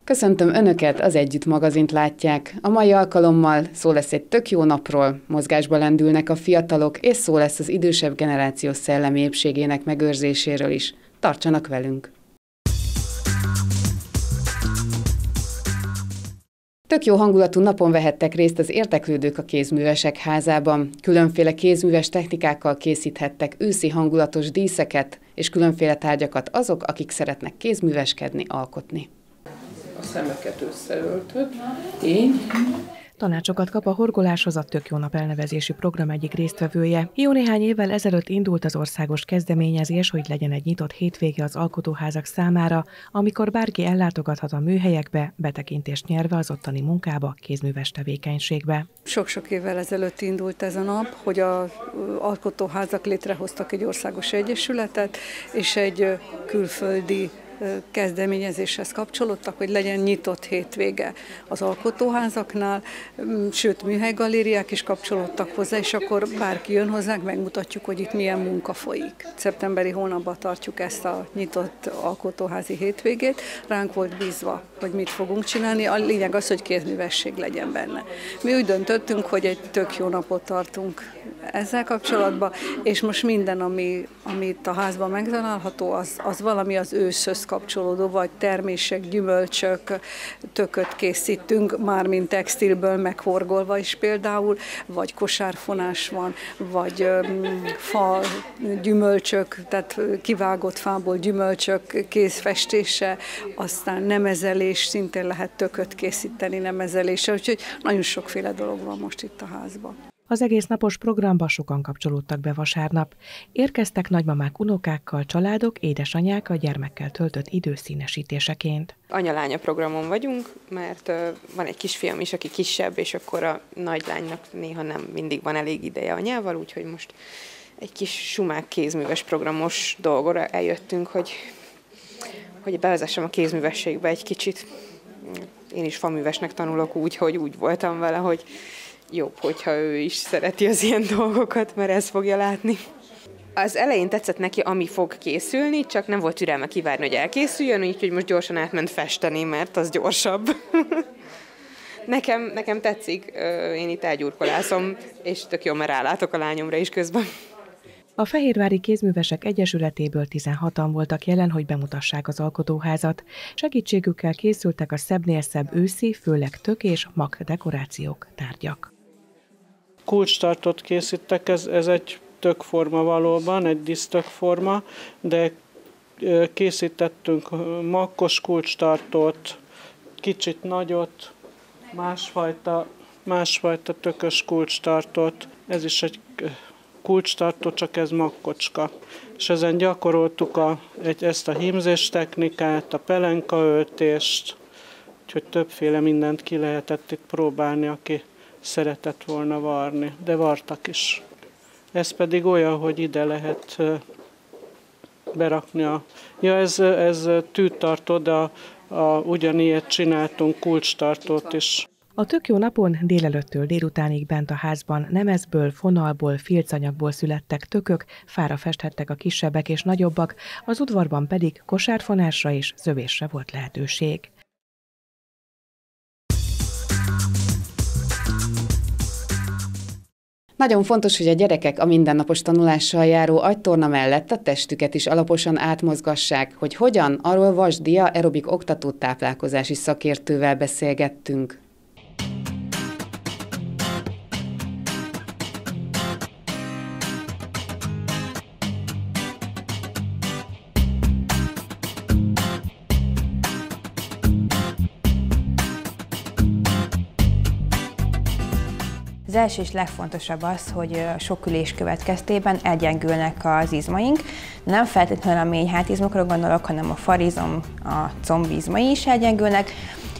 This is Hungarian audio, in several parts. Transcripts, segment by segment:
Köszöntöm Önöket, az Együtt magazint látják. A mai alkalommal szó lesz egy tök jó napról, mozgásba lendülnek a fiatalok, és szó lesz az idősebb generáció szellemi épségének megőrzéséről is. Tartsanak velünk! Tök jó hangulatú napon vehettek részt az érdeklődők a Kézművesek Házában. Különféle kézműves technikákkal készíthettek őszi hangulatos díszeket, és különféle tárgyakat azok, akik szeretnek kézműveskedni, alkotni. A szemeket összeöltöd, így. Tanácsokat kap a Horgoláshoz a Tök jó nap elnevezésű program egyik résztvevője. Jó néhány évvel ezelőtt indult az országos kezdeményezés, hogy legyen egy nyitott hétvége az alkotóházak számára, amikor bárki ellátogathat a műhelyekbe, betekintést nyerve az ottani munkába, kézműves tevékenységbe. Sok-sok évvel ezelőtt indult ez a nap, hogy az alkotóházak létrehoztak egy országos egyesületet, és egy külföldi kezdeményezéshez kapcsolódtak, hogy legyen nyitott hétvége az alkotóházaknál, sőt műhelygalériák is kapcsolódtak hozzá, és akkor bárki jön hozzánk, megmutatjuk, hogy itt milyen munka folyik. Szeptemberi hónapban tartjuk ezt a nyitott alkotóházi hétvégét, ránk volt bízva, hogy mit fogunk csinálni, a lényeg az, hogy kézművesség legyen benne. Mi úgy döntöttünk, hogy egy tök jó napot tartunk ezzel kapcsolatban, és most minden, ami itt a házban megtalálható, az valami az őszhöz kapcsolódó, vagy termések, gyümölcsök, tököt készítünk, mármint textilből meghorgolva is például, vagy kosárfonás van, vagy fa, gyümölcsök, tehát kivágott fából gyümölcsök kézfestése, aztán nemezelés, szintén lehet tököt készíteni nemezelése, úgyhogy nagyon sokféle dolog van most itt a házban. Az egész napos programba sokan kapcsolódtak be vasárnap. Érkeztek nagymamák, unokákkal, családok, édesanyák a gyermekkel töltött idő színesítéseként. Anya-lánya programon vagyunk, mert van egy kisfiam is, aki kisebb, és akkor a nagylánynak néha nem mindig van elég ideje anyával, úgyhogy most egy kis sumák kézműves programos dolgora eljöttünk, hogy bevezessem a kézművességbe egy kicsit. Én is faművesnek tanulok úgy voltam vele, hogy jobb, hogyha ő is szereti az ilyen dolgokat, mert ezt fogja látni. Az elején tetszett neki, ami fog készülni, csak nem volt türelme kivárni, hogy elkészüljön, úgyhogy most gyorsan átment festeni, mert az gyorsabb. Nekem tetszik, én itt elgyurkolászom, és tök jó, mert rálátok a lányomra is közben. A Fehérvári Kézművesek Egyesületéből 16-an voltak jelen, hogy bemutassák az alkotóházat. Segítségükkel készültek a szebbnél szebb őszi, főleg tök és mak dekorációk, tárgyak. Kulcstartót készítek, ez egy tökforma valóban, egy dísztökforma, de készítettünk makkos kulcstartót, kicsit nagyot, másfajta tökös kulcstartót, ez is egy kulcstartó, csak ez makkocska. És ezen gyakoroltuk ezt a hímzés technikát, a pelenkaöltést, úgyhogy többféle mindent ki lehetett itt próbálni, aki szeretett volna varni, de vartak is. Ez pedig olyan, hogy ide lehet berakni ez tűtartó, de ugyanilyet csináltunk kulcstartót is. A tök jó napon délelőttől délutánig bent a házban nemezből, fonalból, filcanyagból születtek tökök, fára festhettek a kisebbek és nagyobbak, az udvarban pedig kosárfonásra és szövésre volt lehetőség. Nagyon fontos, hogy a gyerekek a mindennapos tanulással járó agytorna mellett a testüket is alaposan átmozgassák, hogy hogyan, arról Vas Dia aerobik oktató táplálkozási szakértővel beszélgettünk. Az első és legfontosabb az, hogy sok ülés következtében elgyengülnek az izmaink. Nem feltétlenül a mély hátizmokra gondolok, hanem a farizom, a combizmai is elgyengülnek.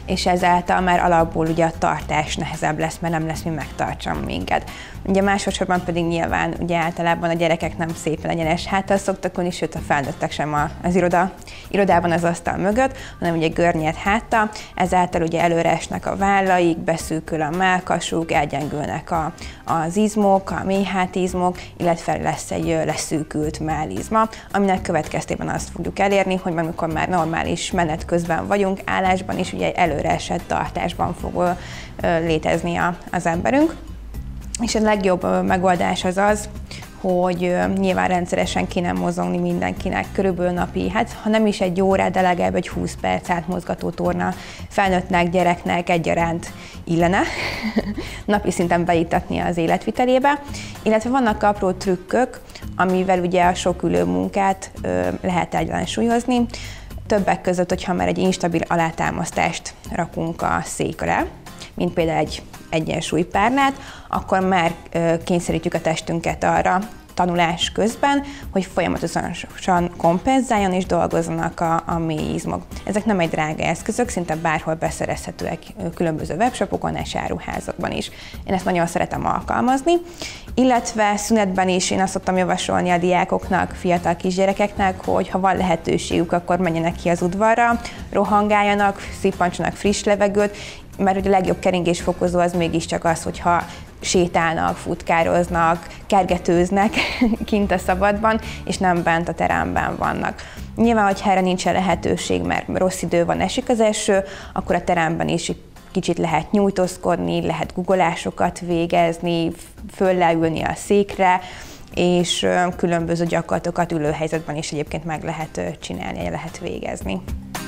és ezáltal már alapból ugye a tartás nehezebb lesz, mert nem lesz mi megtartsam minket. Ugye másodszorban pedig nyilván ugye általában a gyerekek nem szépen egyenes háttal szoktak ülni, sőt a felnőttek sem az irodában az asztal mögött, hanem ugye görnyed háttal, ezáltal ugye előre esnek a vállaik, beszűkül a mellkasuk, elgyengülnek az izmok, a mélyhátizmok, illetve lesz egy leszűkült mellizma, aminek következtében azt fogjuk elérni, hogy amikor már normális menet közben vagyunk, állásban is ugye előre esett tartásban fog létezni az emberünk. És a legjobb megoldás az, hogy nyilván rendszeresen kéne mozogni mindenkinek, körülbelül napi, hát ha nem is egy órát, de legalább egy 20 perc átmozgató torna felnőttnek, gyereknek egyaránt illene napi szinten beiktatni az életvitelébe, illetve vannak apró trükkök, amivel ugye a sok ülő munkát lehet ellensúlyozni. Többek között, hogyha már egy instabil alátámasztást rakunk a székre, mint például egy egyensúlypárnát, akkor már kényszerítjük a testünket arra tanulás közben, hogy folyamatosan kompenzáljon és dolgozzanak a mély izmok. Ezek nem egy drága eszközök, szinte bárhol beszerezhetőek különböző webshopokon és áruházakban is. Én ezt nagyon szeretem alkalmazni, illetve szünetben is én azt szoktam javasolni a diákoknak, fiatal kisgyerekeknek, hogy ha van lehetőségük, akkor menjenek ki az udvarra, rohangáljanak, szippantsanak friss levegőt, mert ugye a legjobb keringésfokozó az mégiscsak az, hogyha sétálnak, futkároznak, kergetőznek kint a szabadban, és nem bent a teremben vannak. Nyilván, hogyha erre nincsen lehetőség, mert rossz idő van, esik az eső, akkor a teremben is kicsit lehet nyújtózkodni, lehet guggolásokat végezni, fölleülni a székre, és különböző gyakorlatokat ülőhelyzetben is egyébként meg lehet csinálni, lehet végezni.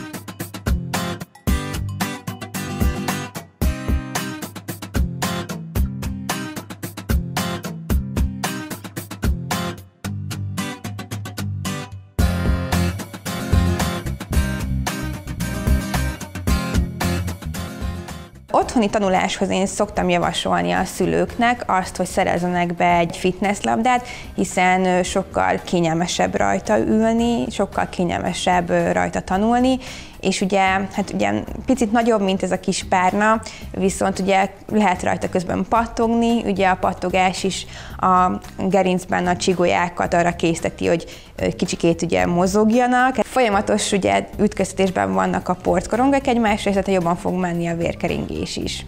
Otthoni tanuláshoz én szoktam javasolni a szülőknek azt, hogy szerezzenek be egy fitnesslabdát, hiszen sokkal kényelmesebb rajta ülni, sokkal kényelmesebb rajta tanulni, és ugye, hát ugye picit nagyobb, mint ez a kis párna, viszont ugye lehet rajta közben pattogni, ugye a pattogás is a gerincben a csigolyákat arra készteti, hogy kicsikét ugye mozogjanak. Folyamatos ugye ütköztetésben vannak a porckorongok egymásra, és tehát jobban fog menni a vérkeringés is.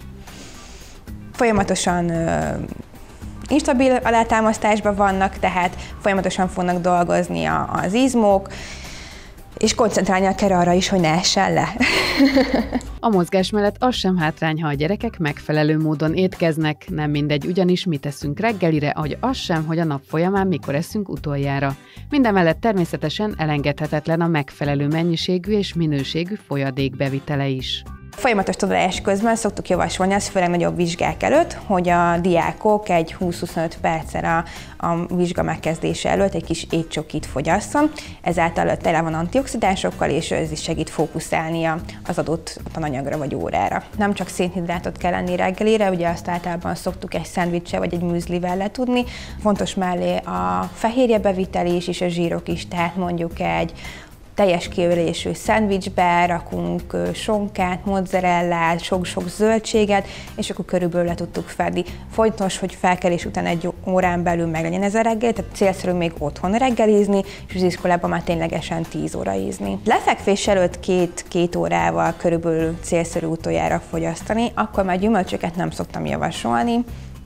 Folyamatosan instabil alátámasztásban vannak, tehát folyamatosan fognak dolgozni az izmok, és koncentrálnia kell arra is, hogy ne essen le. A mozgás mellett az sem hátrány, ha a gyerekek megfelelő módon étkeznek, nem mindegy ugyanis mit eszünk reggelire, ahogy az sem, hogy a nap folyamán mikor eszünk utoljára. Mindemellett természetesen elengedhetetlen a megfelelő mennyiségű és minőségű folyadék bevitele is. Folyamatos tanulás közben szoktuk javasolni, az főleg nagyobb vizsgák előtt, hogy a diákok egy 20-25 perccel a vizsga megkezdése előtt egy kis étcsokit fogyasszon, ezáltal tele van antioxidánsokkal, és ez is segít fókuszálni az adott tananyagra vagy órára. Nem csak szénhidrátot kell enni reggelire, ugye azt általában szoktuk egy szendvicse vagy egy műzlivel letudni. Fontos mellé a fehérjebevitel is, és a zsírok is, tehát mondjuk egy teljes kiölésű szendvicsbe rakunk sonkát, mozzarellát, sok-sok zöldséget, és akkor körülbelül le tudtuk fedni. Fontos, hogy felkelés után egy órán belül meglegyen ez a reggel, tehát célszerű még otthon reggelizni, és az iskolában már ténylegesen 10 óraízni. Lefekvés előtt 2 órával körülbelül célszerű utoljára fogyasztani, akkor már gyümölcsöket nem szoktam javasolni,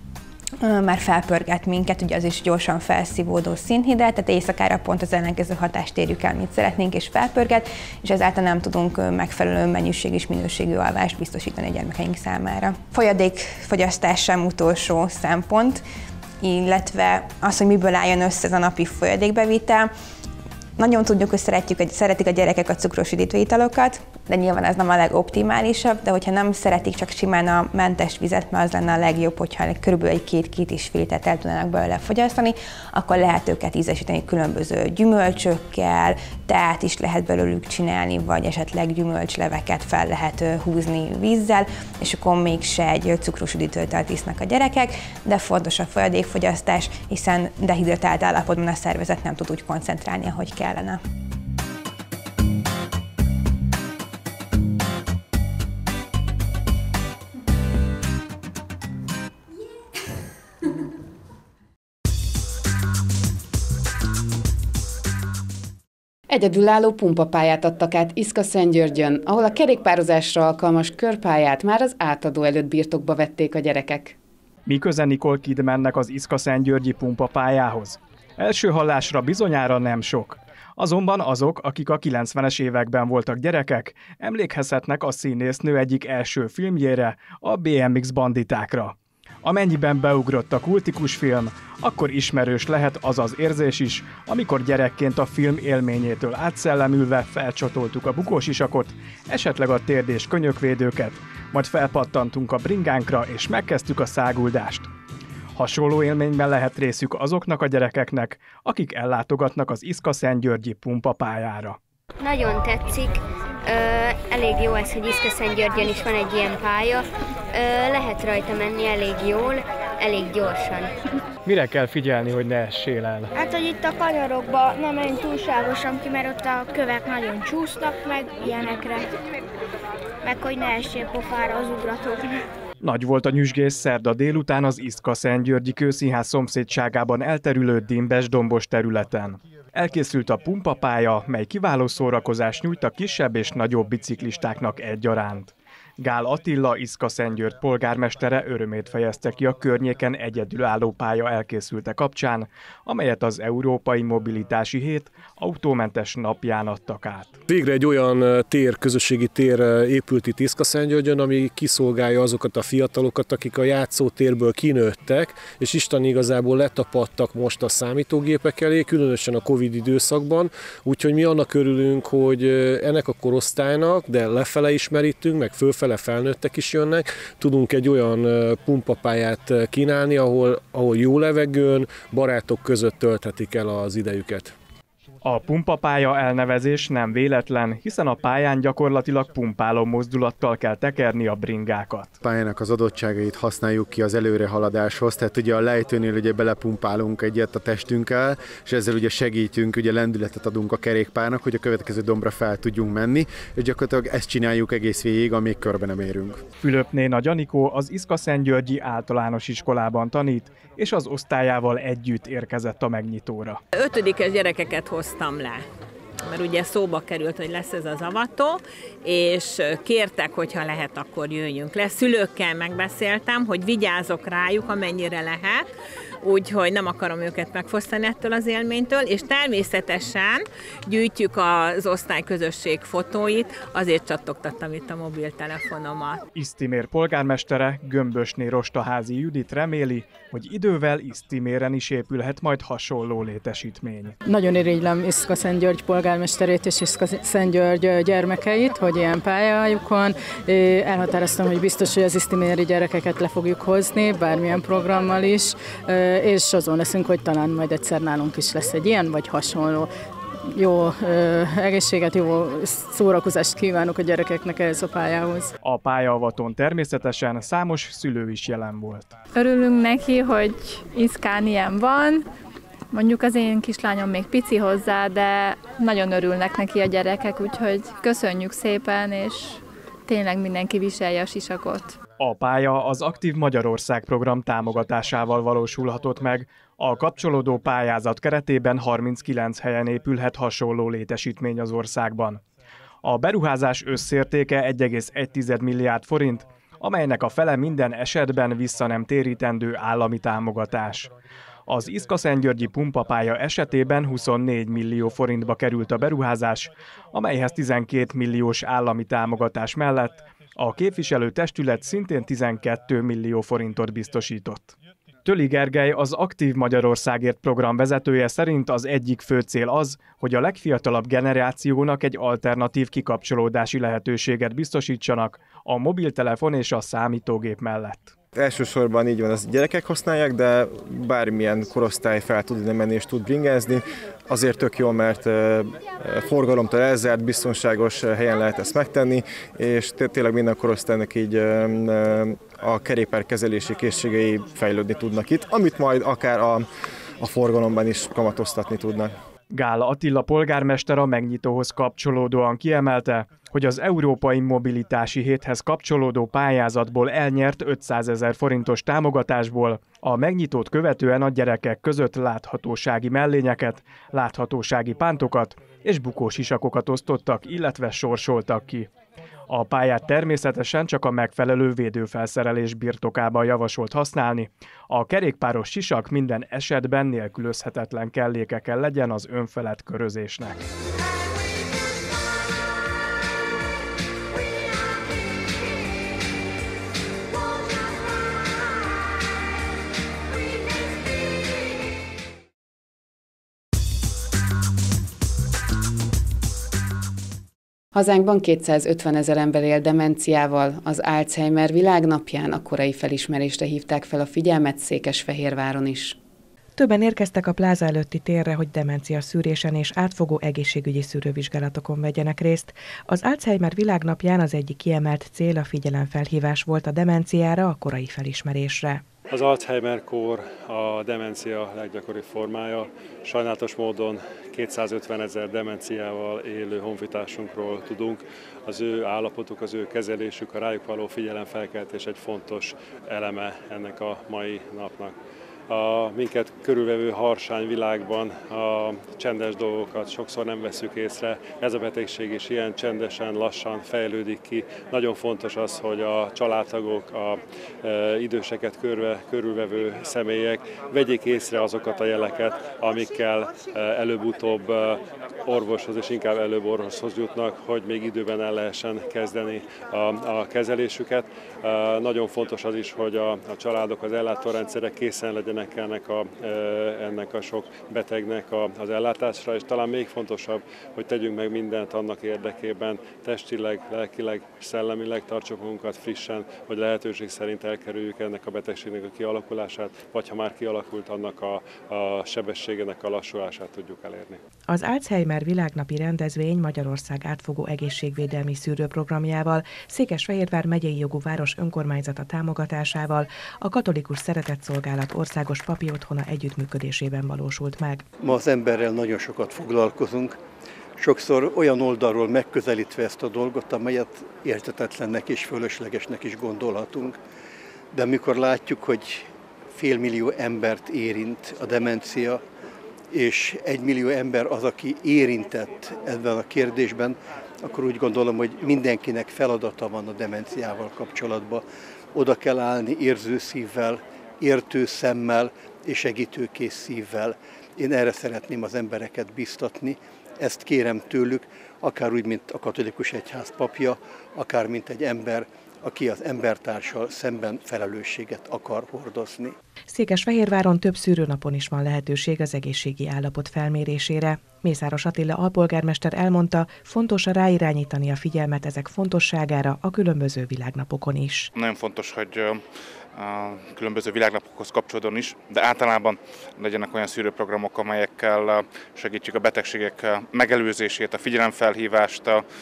már felpörget minket, ugye az is gyorsan felszívódó szénhidrát, tehát éjszakára pont az ellenkező hatást érjük el, mint szeretnénk, és felpörget, és ezáltal nem tudunk megfelelő mennyiség és minőségű alvást biztosítani a gyermekeink számára. Folyadékfogyasztás sem utolsó szempont, illetve az, hogy miből álljon össze ez a napi folyadékbevitel. Nagyon tudjuk, hogy szeretik a gyerekek a cukros üdítő italokat, de nyilván ez nem a legoptimálisabb, de hogyha nem szeretik csak simán a mentes vizet, mert az lenne a legjobb, hogyha körülbelül egy 2-2,5 litert el tudnának belőle fogyasztani, akkor lehet őket ízesíteni különböző gyümölcsökkel, teát is lehet belőlük csinálni, vagy esetleg gyümölcsleveket fel lehet húzni vízzel, és akkor mégse egy cukros üdítő italt isznak a gyerekek, de fontos a folyadékfogyasztás, hiszen dehidratált állapotban a szervezet nem tud úgy koncentrálni, ahogy kellene. Egyedülálló pumpapályát adtak át Iszka-Szentgyörgyön, ahol a kerékpározásra alkalmas körpályát már az átadó előtt birtokba vették a gyerekek. Mi köze Nicole Kidmannek az Iszka-Szentgyörgyi pumpapályához? Első hallásra bizonyára nem sok. Azonban azok, akik a 90-es években voltak gyerekek, emlékezhetnek a színésznő egyik első filmjére, a BMX banditákra. Amennyiben beugrott a kultikus film, akkor ismerős lehet az az érzés is, amikor gyerekként a film élményétől átszellemülve felcsatoltuk a bukósisakot, esetleg a térd- és könyökvédőket, majd felpattantunk a bringánkra és megkezdtük a száguldást. Hasonló élményben lehet részük azoknak a gyerekeknek, akik ellátogatnak az Iszka-Szentgyörgyi pumpapályára. Nagyon tetszik, elég jó ez, hogy Iszka-Szentgyörgyön is van egy ilyen pálya, lehet rajta menni elég jól, elég gyorsan. Mire kell figyelni, hogy ne essél el? Hát, hogy itt a kanyarokba nem menj túlságosan ki, mert ott a kövek nagyon csúsznak meg ilyenekre, meg hogy ne essél pofára az ugratóknak. Nagy volt a nyüzsgés szerda délután az Iszka-Szentgyörgyi Kőszínház szomszédságában elterülő dimbes-dombos területen. Elkészült a pumpapálya, mely kiváló szórakozást nyújt a kisebb és nagyobb biciklistáknak egyaránt. Gál Attila, Iszka-Szentgyörgy polgármestere örömét fejezte ki a környéken egyedülálló pálya elkészülte kapcsán, amelyet az Európai Mobilitási Hét autómentes napján adtak át. Végre egy olyan közösségi tér épült itt Iszka-Szentgyörgyön, ami kiszolgálja azokat a fiatalokat, akik a játszótérből kinőttek, és Isten igazából letapadtak most a számítógépek elé, különösen a Covid időszakban, úgyhogy mi annak örülünk, hogy ennek a korosztálynak, de lefele is merítünk, meg fölfele felnőttek is jönnek, tudunk egy olyan pumpapályát kínálni, ahol jó levegőn, barátok között tölthetik el az idejüket. A pumpapálya elnevezés nem véletlen, hiszen a pályán gyakorlatilag pumpáló mozdulattal kell tekerni a bringákat. A pályának az adottságait használjuk ki az előrehaladáshoz, tehát ugye a lejtőnél ugye belepumpálunk egyet a testünkkel, és ezzel ugye segítünk, ugye lendületet adunk a kerékpárnak, hogy a következő dombra fel tudjunk menni, és gyakorlatilag ezt csináljuk egész végig, amíg körbe nem érünk. Fülöpné Nagy Anikó az Iszka-Szentgyörgyi általános iskolában tanít, és az osztályával együtt érkezett a megnyitóra. 5-es gyerekeket hoztam le, mert ugye szóba került, hogy lesz ez az avató, és kértek, hogyha lehet, akkor jöjjünk le. Szülőkkel megbeszéltem, hogy vigyázok rájuk, amennyire lehet, úgyhogy nem akarom őket megfosztani ettől az élménytől, és természetesen gyűjtjük az osztályközösség fotóit, azért csattogtattam itt a mobiltelefonomat. Isztimér polgármestere, Gömbösné Rostaházi Judit reméli, hogy idővel Isztiméren is épülhet majd hasonló létesítmény. Nagyon irigylem Iszka-Szentgyörgy polgármesterét és Iszka-Szentgyörgy gyermekeit, hogy ilyen pályájuk van. Elhatároztam, hogy biztos, hogy az isztiméri gyerekeket le fogjuk hozni, bármilyen programmal is, és azon leszünk, hogy talán majd egyszer nálunk is lesz egy ilyen, vagy hasonló. Jó egészséget, jó szórakozást kívánok a gyerekeknek ehhez a pályához. A pályaavaton természetesen számos szülő is jelen volt. Örülünk neki, hogy Iszkán ilyen van. Mondjuk az én kislányom még pici hozzá, de nagyon örülnek neki a gyerekek, úgyhogy köszönjük szépen, és tényleg mindenki viselje a sisakot. A pálya az Aktív Magyarország program támogatásával valósulhatott meg. A kapcsolódó pályázat keretében 39 helyen épülhet hasonló létesítmény az országban. A beruházás összértéke 1,1 milliárd forint, amelynek a fele minden esetben vissza nem térítendő állami támogatás. Az Iszka-Szentgyörgyi pumpapálya esetében 24 millió forintba került a beruházás, amelyhez 12 milliós állami támogatás mellett a képviselőtestület szintén 12 millió forintot biztosított. Töli Gergely, az Aktív Magyarországért program vezetője szerint az egyik fő cél az, hogy a legfiatalabb generációnak egy alternatív kikapcsolódási lehetőséget biztosítsanak a mobiltelefon és a számítógép mellett. Elsősorban így van, az gyerekek használják, de bármilyen korosztály fel tud ide menni és tud bringázni. Azért tök jó, mert forgalomtól elzárt, biztonságos helyen lehet ezt megtenni, és tényleg minden korosztálynak így a kerékpárkezelési készségei fejlődni tudnak itt, amit majd akár a forgalomban is kamatoztatni tudnak. Gál Attila polgármester a megnyitóhoz kapcsolódóan kiemelte, hogy az Európai Mobilitási Héthez kapcsolódó pályázatból elnyert 500 000 forintos támogatásból a megnyitót követően a gyerekek között láthatósági mellényeket, láthatósági pántokat és bukósisakokat osztottak, illetve sorsoltak ki. A pályát természetesen csak a megfelelő védőfelszerelés birtokában javasolt használni. A kerékpáros sisak minden esetben nélkülözhetetlen kelléke kell legyen az önfelett körözésnek. Hazánkban 250 000 ember él demenciával. Az Alzheimer világnapján a korai felismerésre hívták fel a figyelmet Székesfehérváron is. Többen érkeztek a pláza előtti térre, hogy demencia szűrésen és átfogó egészségügyi szűrővizsgálatokon vegyenek részt. Az Alzheimer világnapján az egyik kiemelt cél a figyelemfelhívás volt a demenciára, a korai felismerésre. Az Alzheimer-kór a demencia leggyakoribb formája. Sajnálatos módon 250 000 demenciával élő honfitársunkról tudunk. Az ő állapotuk, az ő kezelésük, a rájuk való figyelemfelkeltés egy fontos eleme ennek a mai napnak. A minket körülvevő harsány világban a csendes dolgokat sokszor nem vesszük észre. Ez a betegség is ilyen csendesen, lassan fejlődik ki. Nagyon fontos az, hogy a családtagok, a időseket körülvevő személyek vegyék észre azokat a jeleket, amikkel előbb-utóbb orvoshoz és inkább előbb orvoshoz jutnak, hogy még időben el lehessen kezdeni a kezelésüket. Nagyon fontos az is, hogy a családok, az ellátórendszerek készen legyenek ennek a sok betegnek az ellátásra, és talán még fontosabb, hogy tegyünk meg mindent annak érdekében, testileg, lelkileg, szellemileg tartsuk magunkat frissen, hogy lehetőség szerint elkerüljük ennek a betegségnek a kialakulását, vagy ha már kialakult, annak a sebességének a lassulását tudjuk elérni. Az Alzheimer világnapi rendezvény Magyarország átfogó egészségvédelmi szűrőprogramjával, Székesfehérvár megyei jogú város önkormányzata támogatásával, a Katolikus Szeretetszolgálat Országos Papi Otthona együttműködésében valósult meg. Ma az emberrel nagyon sokat foglalkozunk, sokszor olyan oldalról megközelítve ezt a dolgot, amelyet érthetetlennek és fölöslegesnek is gondolhatunk. De amikor látjuk, hogy 500 000 embert érint a demencia, és 1 millió ember az, aki érintett ebben a kérdésben, akkor úgy gondolom, hogy mindenkinek feladata van a demenciával kapcsolatban. Oda kell állni érző szívvel, értő szemmel és segítőkész szívvel. Én erre szeretném az embereket biztatni, ezt kérem tőlük, akár úgy, mint a katolikus egyház papja, akár mint egy ember, aki az embertársal szemben felelősséget akar hordozni. Székesfehérváron több szűrőnapon is van lehetőség az egészségi állapot felmérésére. Mészáros Attila alpolgármester elmondta, fontos ráirányítani a figyelmet ezek fontosságára a különböző világnapokon is. Nagyon fontos, hogy a különböző világnapokhoz kapcsolódóan is, de általában legyenek olyan szűrőprogramok, amelyekkel segítjük a betegségek megelőzését, a figyelemfelhívást,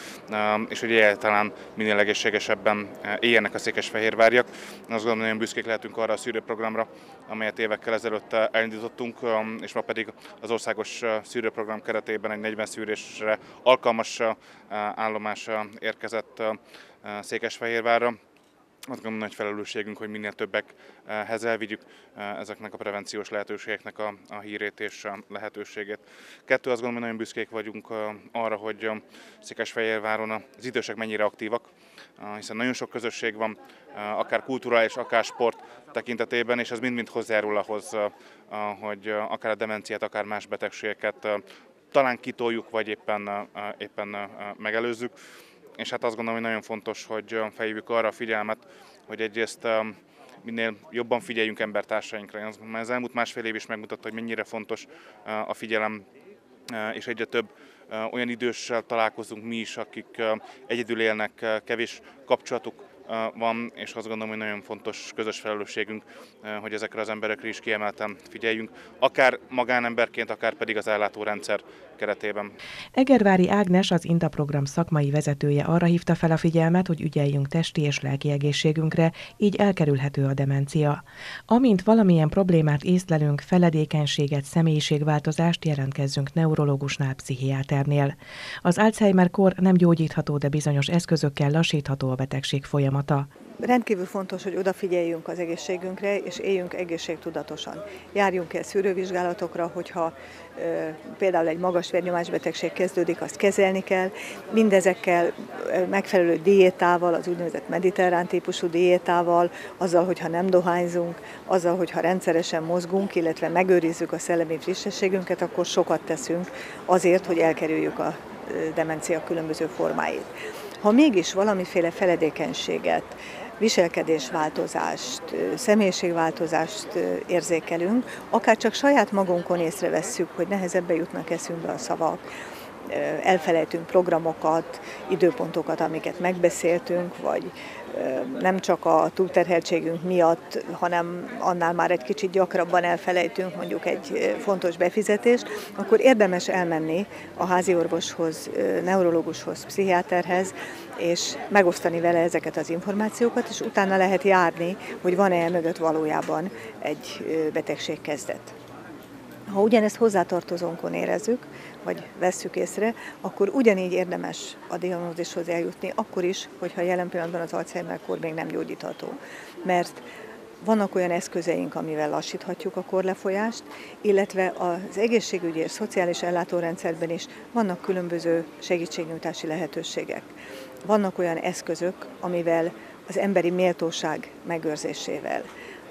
és hogy egyáltalán minél egészségesebben éljenek a székesfehérváriak. Azt gondolom, nagyon büszkék lehetünk arra a szűrőprogramra, amelyet évekkel ezelőtt elindítottunk, és ma pedig az országos szűrőprogram keretében egy 40 szűrésre alkalmas állomás érkezett Székesfehérvárra. Azt gondolom, nagy felelősségünk, hogy minél többekhez elvigyük ezeknek a prevenciós lehetőségeknek a hírét és a lehetőségét. Kettő, azt gondolom, hogy nagyon büszkék vagyunk arra, hogy Székesfehérváron az idősek mennyire aktívak, hiszen nagyon sok közösség van, akár kulturális, akár sport tekintetében, és ez mind-mind hozzájárul ahhoz, hogy akár a demenciát, akár más betegségeket talán kitoljuk, vagy éppen megelőzzük. És hát azt gondolom, hogy nagyon fontos, hogy felhívjuk arra a figyelmet, hogy egyrészt minél jobban figyeljünk embertársainkra. Az elmúlt másfél év is megmutatta, hogy mennyire fontos a figyelem, és egyre több olyan időssel találkozunk mi is, akik egyedül élnek, kevés kapcsolatuk van, és azt gondolom, hogy nagyon fontos közös felelősségünk, hogy ezekre az emberekre is kiemelten figyeljünk, akár magánemberként, akár pedig az ellátórendszer keretében. Egervári Ágnes, az INTA program szakmai vezetője arra hívta fel a figyelmet, hogy ügyeljünk testi és lelki egészségünkre, így elkerülhető a demencia. Amint valamilyen problémát észlelünk, feledékenységet, személyiségváltozást, jelentkezzünk neurológusnál, pszichiáternél. Az Alzheimer-kór nem gyógyítható, de bizonyos eszközökkel lassítható a betegség folyamata. Rendkívül fontos, hogy odafigyeljünk az egészségünkre, és éljünk egészségtudatosan. Járjunk el szűrővizsgálatokra, hogyha például egy magas vérnyomásbetegség kezdődik, azt kezelni kell. Mindezekkel megfelelő diétával, az úgynevezett mediterrán típusú diétával, azzal, hogyha nem dohányzunk, azzal, hogyha rendszeresen mozgunk, illetve megőrizzük a szellemi frissességünket, akkor sokat teszünk azért, hogy elkerüljük a demencia különböző formáit. Ha mégis valamiféle feledékenységet, viselkedésváltozást, személyiségváltozást érzékelünk, akár csak saját magunkon észrevesszük, hogy nehezebben jutnak eszünkbe a szavak, elfelejtünk programokat, időpontokat, amiket megbeszéltünk, vagy nem csak a túlterheltségünk miatt, hanem annál már egy kicsit gyakrabban elfelejtünk mondjuk egy fontos befizetést, akkor érdemes elmenni a háziorvoshoz, neurológushoz, pszichiáterhez, és megosztani vele ezeket az információkat, és utána lehet járni, hogy van-e mögött valójában egy betegségkezdet. Ha ugyanezt hozzátartozónkon érezzük, vagy vesszük észre, akkor ugyanígy érdemes a diagnózishoz eljutni, akkor is, hogyha jelen pillanatban az Alzheimer-kór még nem gyógyítható. Mert vannak olyan eszközeink, amivel lassíthatjuk a korlefolyást, illetve az egészségügyi és szociális ellátórendszerben is vannak különböző segítségnyújtási lehetőségek. Vannak olyan eszközök, amivel az emberi méltóság megőrzésével,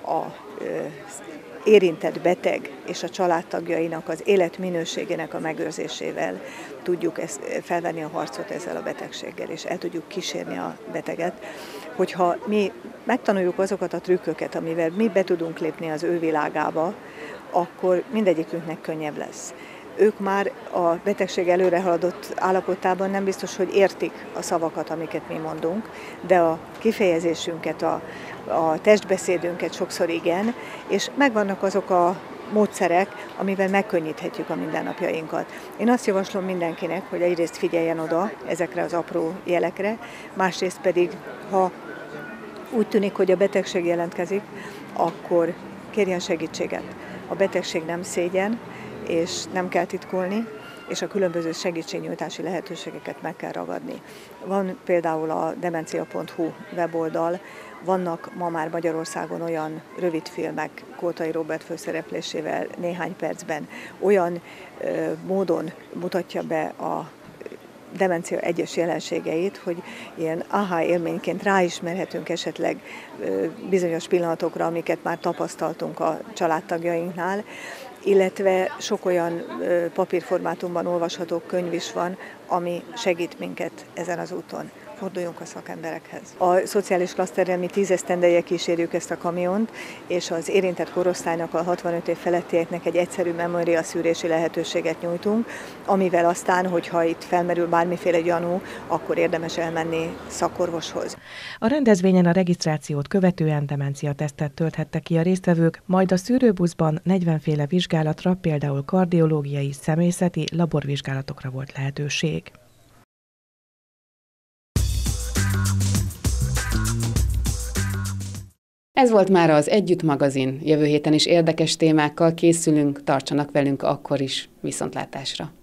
érintett beteg és a családtagjainak az életminőségének a megőrzésével tudjuk felvenni a harcot ezzel a betegséggel, és el tudjuk kísérni a beteget. Hogyha mi megtanuljuk azokat a trükköket, amivel mi be tudunk lépni az ő világába, akkor mindegyikünknek könnyebb lesz. Ők már a betegség előrehaladott állapotában nem biztos, hogy értik a szavakat, amiket mi mondunk, de a kifejezésünket, a testbeszédünket sokszor igen, és megvannak azok a módszerek, amivel megkönnyíthetjük a mindennapjainkat. Én azt javaslom mindenkinek, hogy egyrészt figyeljen oda ezekre az apró jelekre, másrészt pedig, ha úgy tűnik, hogy a betegség jelentkezik, akkor kérjen segítséget. A betegség nem szégyen, és nem kell titkolni, és a különböző segítségnyújtási lehetőségeket meg kell ragadni. Van például a demencia.hu weboldal, vannak ma már Magyarországon olyan rövidfilmek Kótai Róbert főszereplésével néhány percben, olyan módon mutatja be a demencia egyes jelenségeit, hogy ilyen aha élményként ráismerhetünk esetleg bizonyos pillanatokra, amiket már tapasztaltunk a családtagjainknál, illetve sok olyan papírformátumban olvasható könyv is van, ami segít minket ezen az úton. Forduljunk a szakemberekhez. A szociális klaszterrel mi 10 esztendeje kísérjük ezt a kamiont, és az érintett korosztálynak, a 65 év felettieknek egy egyszerű memóriaszűrési lehetőséget nyújtunk, amivel aztán, hogyha itt felmerül bármiféle gyanú, akkor érdemes elmenni szakorvoshoz. A rendezvényen a regisztrációt követően demencia-tesztet tölthettek ki a résztvevők, majd a szűrőbuszban 40 féle vizsgálatra, például kardiológiai, személyzeti, laborvizsgálatokra volt lehetőség. Ez volt már az Együtt magazin. Jövő héten is érdekes témákkal készülünk, tartsanak velünk akkor is. Viszontlátásra!